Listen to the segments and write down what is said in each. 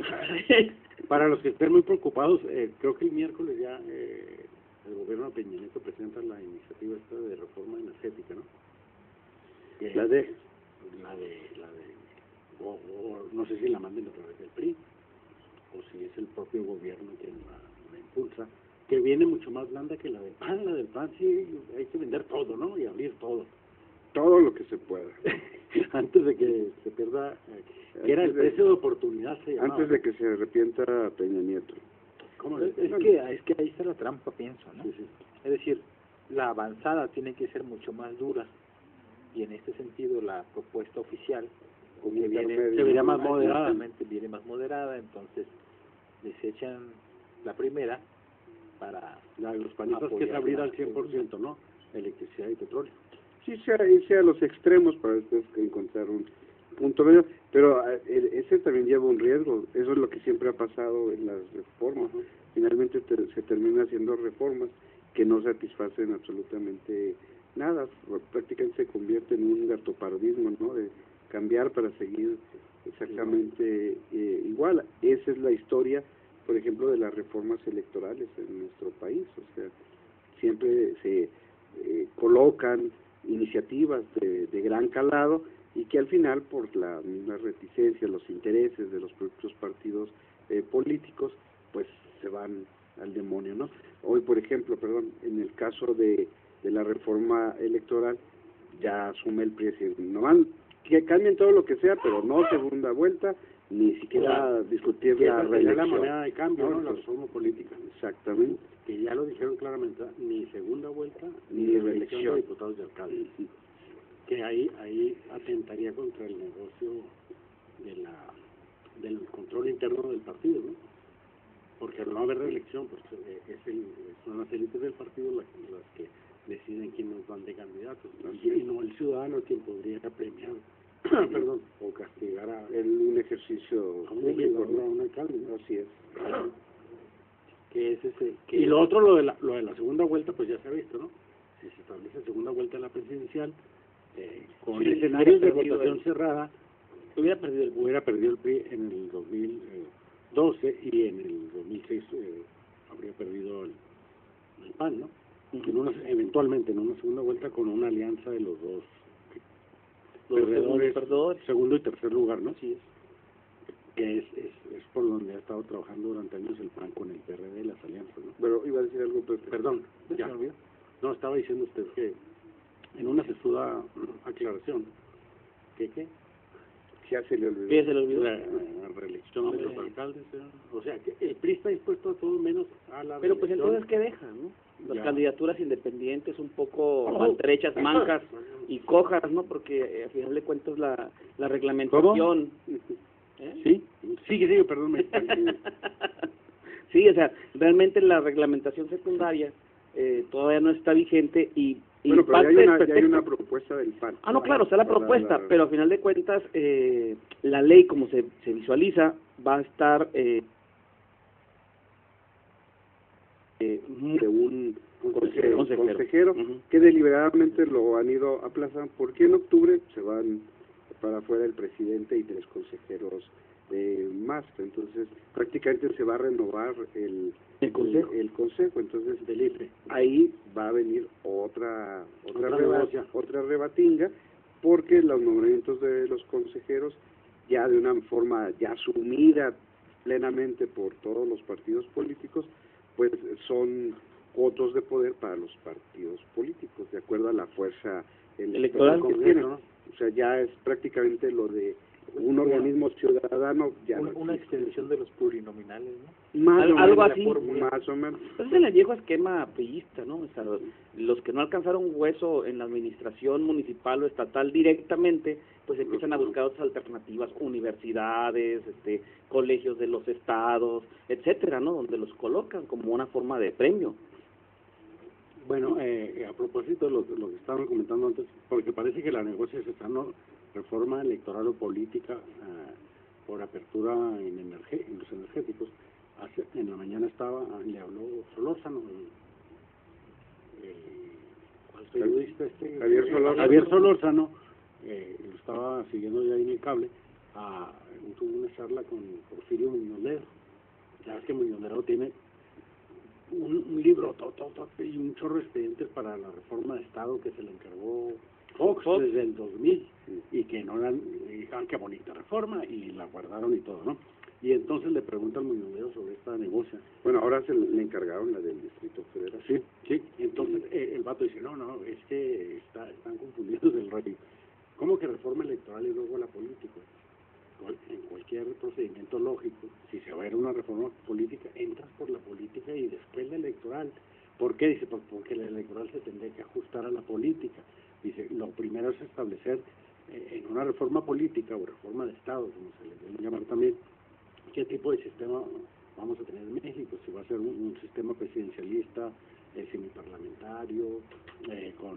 Para los que estén muy preocupados, creo que el miércoles ya el gobierno de Peña Nieto presenta la iniciativa esta de reforma energética, ¿no? La de o no sé si la manden a través del PRI, o si es el propio gobierno quien la impulsa, que viene mucho más blanda que la del PAN. La del PAN sí hay que vender todo, ¿no? Y abrir todo. todo lo que se pueda. Antes de que se pierda, que era el precio de oportunidad, se llamaba. Antes de que se arrepienta Peña Nieto. ¿Cómo? Es que ahí está la trampa, pienso, ¿no? Sí, sí. Es decir, la avanzada tiene que ser mucho más dura, y en este sentido la propuesta oficial Como que viene, intermedio. Se vería más moderada. exactamente, viene más moderada, entonces desechan la primera para La de los panistas, que es apoyar abrir la al 100%, ¿no? Electricidad y petróleo. Sí, irse a los extremos para después encontrar un punto medio, pero ese también lleva un riesgo. Eso es lo que siempre ha pasado en las reformas. Finalmente se termina haciendo reformas que no satisfacen absolutamente nada, prácticamente se convierte en un gatopardismo, ¿no? De cambiar para seguir exactamente igual. Esa es la historia, por ejemplo, de las reformas electorales en nuestro país. O sea, siempre se colocan iniciativas de gran calado y que al final, por la misma reticencia, los intereses de los propios partidos políticos, pues se van al demonio, ¿no? Hoy, por ejemplo, en el caso de la reforma electoral, ya asume el presidente, no van, que cambien todo lo que sea, pero no segunda vuelta, ni siquiera discutir la reelección. La moneda de cambio, ¿no? La Pues, reforma política. exactamente. Que ya lo dijeron claramente, ni segunda vuelta, Ni reelección de reelección. diputados y alcaldes. Que ahí atentaría contra el negocio del control interno del partido, ¿no? Porque al no haber reelección, pues son las élites del partido las que deciden quiénes van de candidatos, y no el ciudadano quien podría premiar perdón, o castigar a un ejercicio a un público, legislador, ¿no? a un alcalde, ¿no? Así es. que es ese que Y lo otro, lo de la segunda vuelta, pues ya se ha visto, ¿no? Si se establece segunda vuelta en la presidencial, con escenarios de votación cerrada, hubiera perdido el PRI en el 2012, y en el 2006 habría perdido el PAN, ¿no? Eventualmente en una segunda vuelta con una alianza de los dos perdedores, segundo y tercer lugar, ¿no? sí es. Que es por donde ha estado trabajando durante años el PAN con el PRD y las alianzas, ¿no? Pero iba a decir algo, pero Perdón, ya. No, estaba diciendo usted que en una sesuda aclaración, ¿qué? ya se le olvidó. ¿Qué se le olvidó? La reelección de los alcaldes, o sea, que el PRI está dispuesto a todo menos a la Pero pues reelección. entonces, ¿qué deja, no? Las Ya. candidaturas independientes un poco maltrechas, mancas y cojas, ¿no? Porque al final de cuentas la reglamentación... ¿Eh? ¿Sí? Sigue, perdón. Sí, o sea, realmente la reglamentación secundaria todavía no está vigente y Bueno, pero parte ya del hay pretexto... una propuesta del PAN. Ah, no, claro, está la propuesta, pero al final de cuentas la ley, como se visualiza, va a estar de un consejero Ujú. que deliberadamente lo han ido aplazando, porque en octubre se van para afuera el presidente y 3 consejeros más. Entonces prácticamente se va a renovar el consejo. Entonces del IFE. ahí va a venir otra negocia. rebatinga, porque los nombramientos de los consejeros, ya de una forma ya asumida plenamente por todos los partidos políticos, pues son votos de poder para los partidos políticos, de acuerdo a la fuerza Electoral que que tienen, ¿no? O sea, ya es prácticamente lo de un organismo ciudadano, ya no una existe. extensión de los plurinominales, ¿no? Más o algo menos, así. más o menos. Pues es el viejo esquema priista, ¿no? O sea, los que no alcanzaron hueso en la administración municipal o estatal directamente, pues empiezan a buscar otras alternativas, universidades, colegios de los estados, etcétera, ¿no? Donde los colocan como una forma de premio. Bueno, a propósito de lo que estaban comentando antes, porque parece que la negocia es esta, ¿no? Reforma electoral o política por apertura en los energéticos. En la mañana le habló Solórzano, ¿cuál periodista Javier Solórzano, lo estaba siguiendo ya en el cable, tuvo una charla con Porfirio Muñoz Sabes que Muñonero tiene un libro y un chorro de expedientes para la reforma de Estado que se le encargó Fox desde el 2000 y que no dan, y dijeron qué bonita reforma y la guardaron y todo, ¿no? Y entonces le pregunta al Muñonero sobre esta negocia. Bueno, ahora le encargaron la del Distrito Federal. Sí, sí. Entonces el vato dice, no, es que están confundidos del rollo. ¿Cómo que reforma electoral y luego la política? En cualquier procedimiento lógico, si se va a ver una reforma política, entras por la política y después la electoral. ¿Por qué? Dice, porque la electoral se tendría que ajustar a la política. Dice, lo primero es establecer en una reforma política o reforma de Estado, como se le debe llamar también, qué tipo de sistema vamos a tener en México, si va a ser un sistema presidencialista, semiparlamentario, con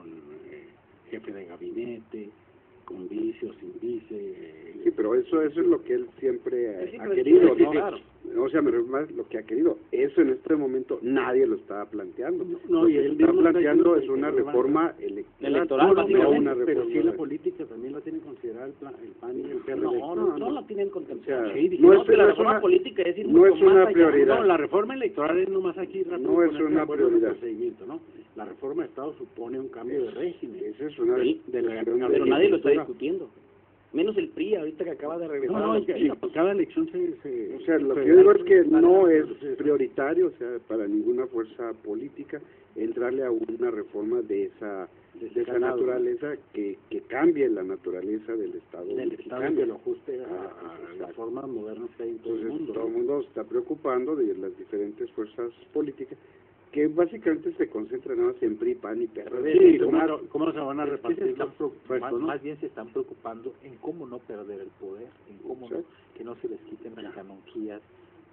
jefe de gabinete, con vice o sin vice. Sí, pero eso es lo que él siempre ha querido, ¿no? Claro. O sea, me refiero más lo que ha querido. Eso en este momento nadie lo está planteando. No, y él está planteando es una reforma electoral, no una reforma. Pero sí la política también la tienen considerada el PAN y el PRD. No la tienen contemplada. O sea, la reforma política es no es una prioridad. No, la reforma electoral es nomás aquí rápido. No es una prioridad. ¿No? La reforma de Estado supone un cambio de régimen. Esa es una pero nadie lo está discutiendo. Menos el PRI, ahorita que acaba de regresar. Cada elección o sea, lo que yo digo es que no es prioritario, o sea, para ninguna fuerza política, entrarle a una reforma de esa naturaleza que cambie la naturaleza del Estado mexicano. Que lo ajuste a las formas modernas que hay en todo el mundo. Todo el mundo se está preocupando de las diferentes fuerzas políticas que básicamente se concentran nada más en PRI, PAN y PRD. Sí, ¿cómo se van a repartir los puestos, ¿no? Más bien se están preocupando en cómo no perder el poder, en cómo no, que no se les quiten las canonjías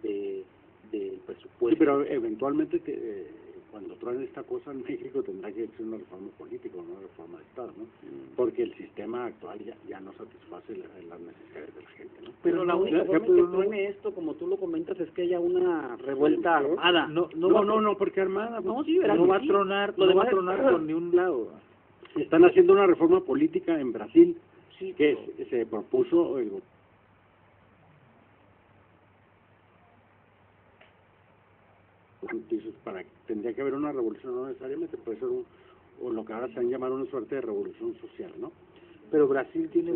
del presupuesto. Sí, pero eventualmente cuando traen esta cosa en México tendrá que ser una reforma política, no una reforma de Estado, ¿no? Porque el sistema actual ya no satisface las necesidades de la gente, ¿no? Pero la única forma que truene esto, como tú lo comentas, es que haya una revuelta armada. No, porque armada. No, sí, no va a tronar, no va a tronar por ni un lado. Están haciendo una reforma política en Brasil, que se propuso el tendría que haber una revolución, no necesariamente, puede ser o lo que ahora se han llamado una suerte de revolución social, ¿no? Pero Brasil tiene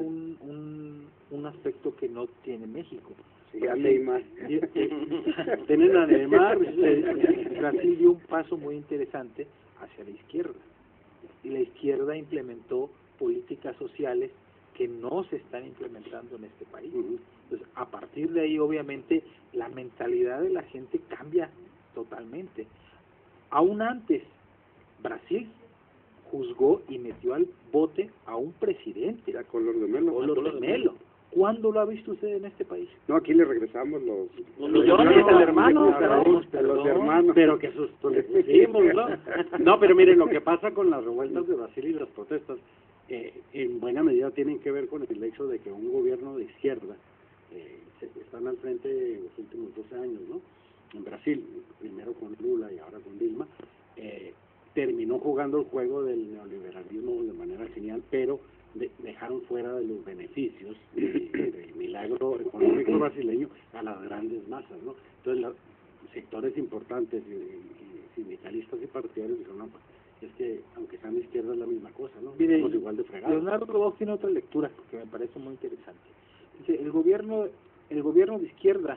un aspecto que no tiene México. Neymar. Tienen a Neymar. Brasil dio un paso muy interesante hacia la izquierda. Y la izquierda implementó políticas sociales que no se están implementando en este país. Entonces, a partir de ahí, obviamente, la mentalidad de la gente cambia totalmente. Aún antes, Brasil juzgó y metió al bote a un presidente. A Collor de Mello. ¿Cuándo lo ha visto usted en este país? No, aquí le regresamos los hermanos. Los hermanos. Pero que sus No, pero miren, lo que pasa con las revueltas de Brasil y las protestas, en buena medida tienen que ver con el hecho de que un gobierno de izquierda están al frente en los últimos 12 años, ¿no? En Brasil, primero con Lula y ahora con Dilma, terminó jugando el juego del neoliberalismo de manera genial, pero dejaron fuera de los beneficios del milagro económico brasileño a las grandes masas, ¿no? Entonces, los sectores importantes y sindicalistas y partidarios dijeron, no, pues, es que aunque sean de izquierda es la misma cosa, ¿no? Mire, somos igual de fregados. Leonardo Roboff tiene otra lectura que me parece muy interesante. Dice, el gobierno de izquierda,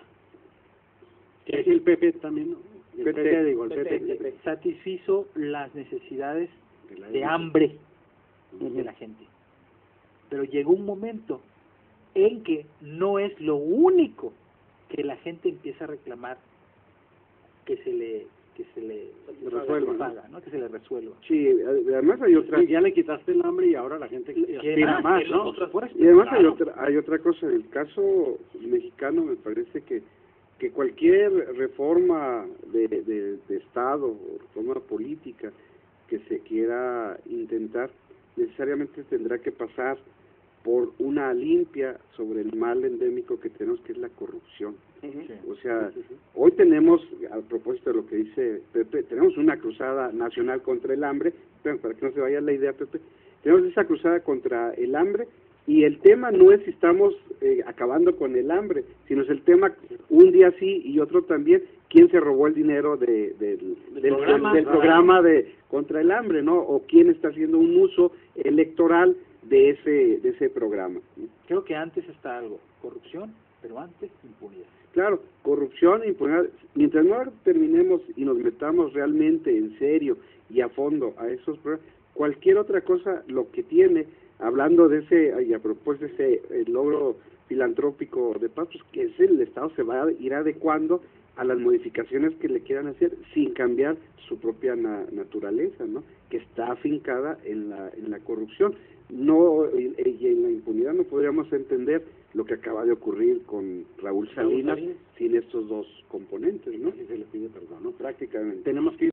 que es el PP también, ¿no? El PP satisfizo las necesidades de hambre de la gente. Pero llegó un momento en que no es lo único que la gente empieza a reclamar que se le resuelva, ¿no? Que se le resuelva. Sí, además hay otra. Sí, ya le quitaste el hambre y ahora la gente aspira más, ¿no? Y además hay otra cosa. En el caso mexicano me parece que cualquier reforma de Estado o reforma política que se quiera intentar necesariamente tendrá que pasar por una limpia sobre el mal endémico que tenemos, que es la corrupción. O sea, hoy tenemos, a propósito de lo que dice Pepe, tenemos una cruzada nacional contra el hambre, para que no se vaya la idea, Pepe, tenemos esa cruzada contra el hambre, y el tema no es si estamos acabando con el hambre, sino es el tema, un día así, y otro también, quién se robó el dinero del programa de contra el hambre, ¿no? O quién está haciendo un uso electoral de ese programa, ¿no? Creo que antes está algo, corrupción, pero antes impunidad. Claro, corrupción e impunidad. Mientras no terminemos y nos metamos realmente en serio y a fondo a esos programas, cualquier otra cosa, lo que tiene, hablando de ese, y a propósito de ese logro filantrópico de paz, pues que es el Estado se va a ir adecuando a las modificaciones que le quieran hacer sin cambiar su propia naturaleza, ¿no? Que está afincada en la corrupción. No, y en la impunidad no podríamos entender lo que acaba de ocurrir con Raúl Salinas sin estos dos componentes, ¿no? Si se le pide perdón, ¿no? Prácticamente. Tenemos que